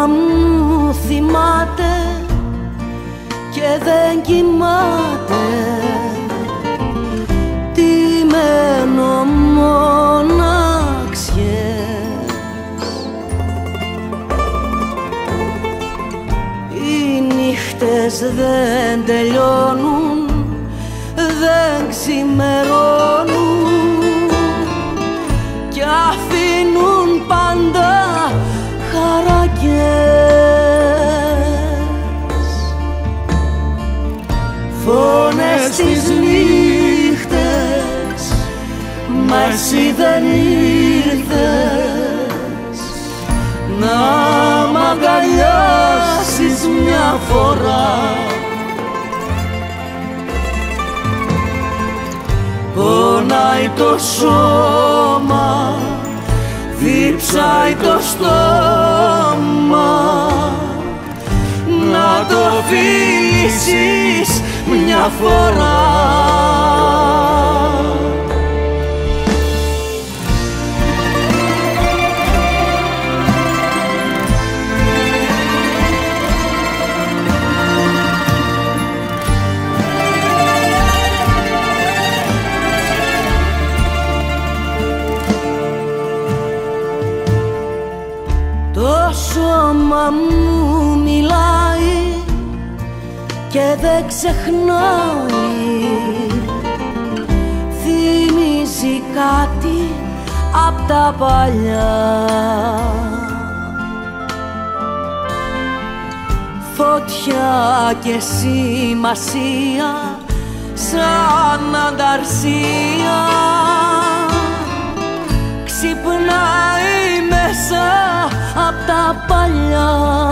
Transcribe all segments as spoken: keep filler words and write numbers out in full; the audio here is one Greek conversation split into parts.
σώμα μου θυμάται και δεν κοιμάται, τιμένο μοναξιές. Οι νύχτες δεν τελειώνουν, δεν ξημερώνουν κι αφήνουν πάντα χαρακές. Φωνές τις νύχτες, μα εσύ δεν ήρθες να μ' αγκαλιάσεις μια φορά. Πονάει το σώμα, διψάει το στόμα, να το φίλησεις μια φορά. Το σώμα μου μιλάει και δεν ξεχνάει, θυμίζει κάτι απ' τα παλιά. Φωτιά και σημασία σαν ανταρσία, ξυπνάει μέσα απ' τα παλιά.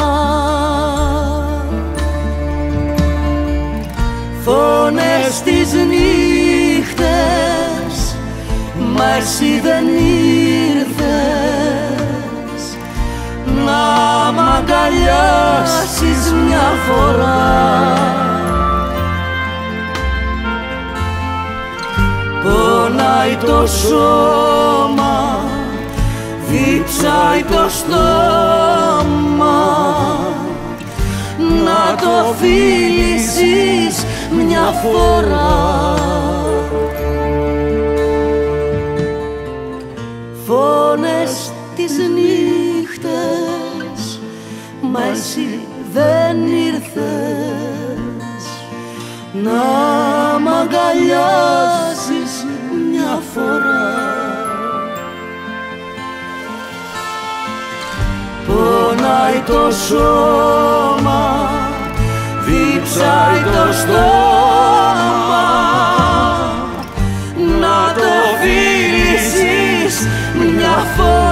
Φωνές τις νύχτες, μα εσύ δεν ήρθες να μ' αγκαλιάσεις μια φορά. Πονάει το σώμα, διψάει το στόμα, να το φίλησεις μια φορά. Φωνές τις νύχτες, μα εσύ δεν ήρθες να μ' αγκαλιάσεις μια φορά. Πονάει το σώμα, διψάει το στόμα, να το φίλησεις μια φορά.